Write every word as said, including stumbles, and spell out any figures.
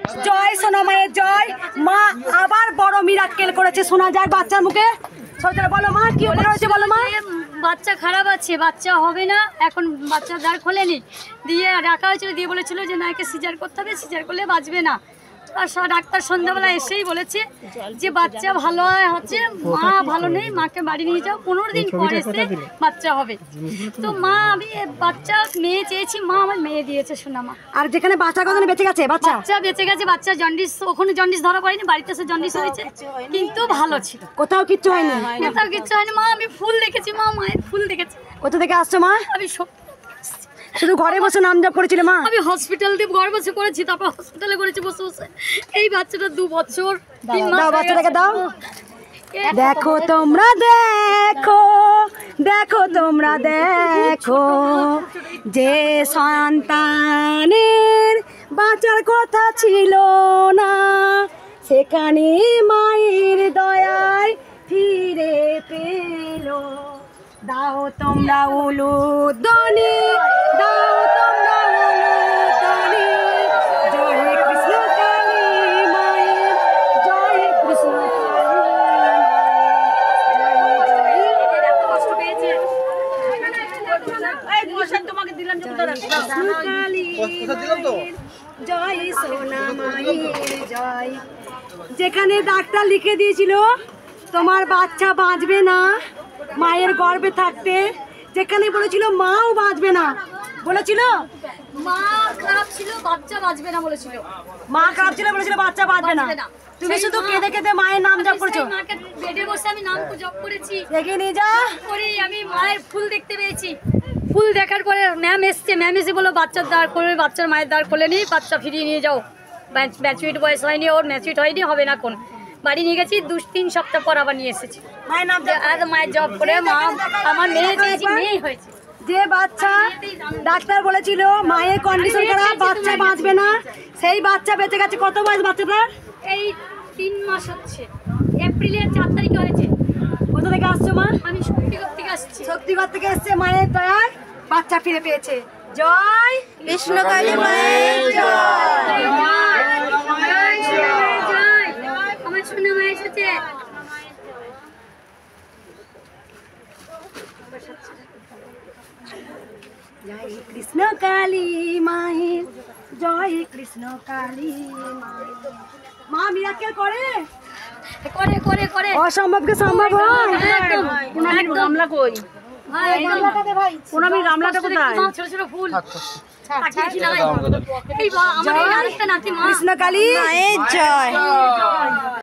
জয় সোনা মায়ের জয়। মা আবার বড় মিরাক্কেল করেছে, শোনা যায় বাচ্চার মুখে। বলো মা কি হয়েছে, বলো মা। বাচ্চা খারাপ আছে, বাচ্চা হবে না এখন, বাচ্চা দ্বার খোলেনি, দিয়ে রাখা হয়েছিল, দিয়ে বলেছিল যে নাকি সিজার করতে হবে, সিজার করলে বাঁচবে না। আর ডাক্তার সন্ধ্যাবেলা এসেই বলেছে যে বাচ্চা ভালো হচ্ছে, মা ভালো নেই, মাকে বাড়ি নিয়ে যাও, পনেরো দিন পর এসে বাচ্চা হবে। তো মা আমি বাচ্চা মেয়ে চেয়েছি, মা আমার মেয়ে দিয়েছে সোনা মা। আর যেখানে বাচ্চা কথা বেঁচে গেছে, বাচ্চা বাচ্চা বেঁচে গেছে, বাচ্চা জন্ডিস, ওখানে জন্ডিস ধরা পড়েনি, বাড়িতে এসে জন্ডিস হয়েছে, কিন্তু ভালো ছিল, কোথাও কিচ্ছু হয়নি, কোথাও কিচ্ছু হয়নি। মা আমি ফুল দেখেছি, মা মায়ের ফুল দেখেছি। কোথা থেকে আসছো মা? আমি শুধু ঘরে বসে নাম জপ করেছিলে মা? আমি হসপিটাল দিয়ে ঘরে বসে করেছি, তারপর হসপিটালে করেছি বসে বসে। এই বাচ্চাটা দু বছর তিন মাস। দাও বাচ্চাটাকে দাও। দেখো তোমরা দেখো, দেখো তোমরা দেখো, যে সন্তানের বাঁচার কথা ছিল না, সেখানে মায়ের দয়ায় ফিরে পেল। দাও তোমরা উলুধ্বনি, দাও তোমরা উলুধ্বনি, জয় কৃষ্ণ কালী মায়ের, জয় কৃষ্ণ জয় সোনা মায়ের জয়। যেখানে ডাক্তার লিখে দিয়েছিল তোমার বাচ্চা বাঁচবে না মায়ের গর্ভে থাকতে, যেখানে বলেছিল মাও বাঁচবে না, বলেছিল মা খারাপ ছিল, বাচ্চা বাঁচবে না বলেছিল, মা খারাপ ছিল বলেছিল বাচ্চা বাঁচবে না। তুমি শুধু কেঁদে কেঁদে মায়ের নাম জপ করেছো। মাকে বেডে বসে আমি নাম জপ করেছি, দেখে নিয়ে যা করে আমি মায়ের ফুল দেখতে পেয়েছি। ফুল দেখার পরে ম্যাম এসছে, ম্যাম এসে বলো বাচ্চার দাঁড় করে, বাচ্চার মায়ের দাঁড় খোলে নি, বাচ্চা ফিরিয়ে নিয়ে যাও, ম্যাচুইট বয়স হয়নি, ওর ম্যাচুইট হয়নি, হবে না কোন। বাড়ি নিয়ে গেছি, দু তিন সপ্তাহ পর আবার নিয়ে এসেছি মায়ের নাম আর মায়ের জব করে মা আমার মেয়ে চেয়েছি, মেয়েই হয়েছে। যে বাচ্চা ডাক্তার বলেছিল মায়ের কন্ডিশন খারাপ, বাচ্চা বাঁচবে না, সেই বাচ্চা বেঁচে গেছে। কত বয়স বাচ্চাটা? এই তিন মাস হচ্ছে, এপ্রিলের চার তারিখে হয়েছে। কোথা থেকে আসছো মা? আমি শক্তিগড় থেকে আসছি। শক্তিগড় থেকে এসছে, মায়ের দয়ায় বাচ্চা ফিরে পেয়েছে। জয় কৃষ্ণ কালী মায়ের জয়। আমার সোনা মা এসেছে। জয় কৃষ্ণ কালী মায়ের জয়, কৃষ্ণ কালী মায়ের। মা মিরাক্কেল করে করে করে করে অসম্ভবকে সম্ভব হয়। একদম একদম গামলা কই ভাই, গামলাটা দে ভাই। পুনামি গামলাটা কোথায়? ছোট ছোট ফুল এই বা আমার এই আরেকটা নাতি মা। কৃষ্ণ কালী মায়ের জয়।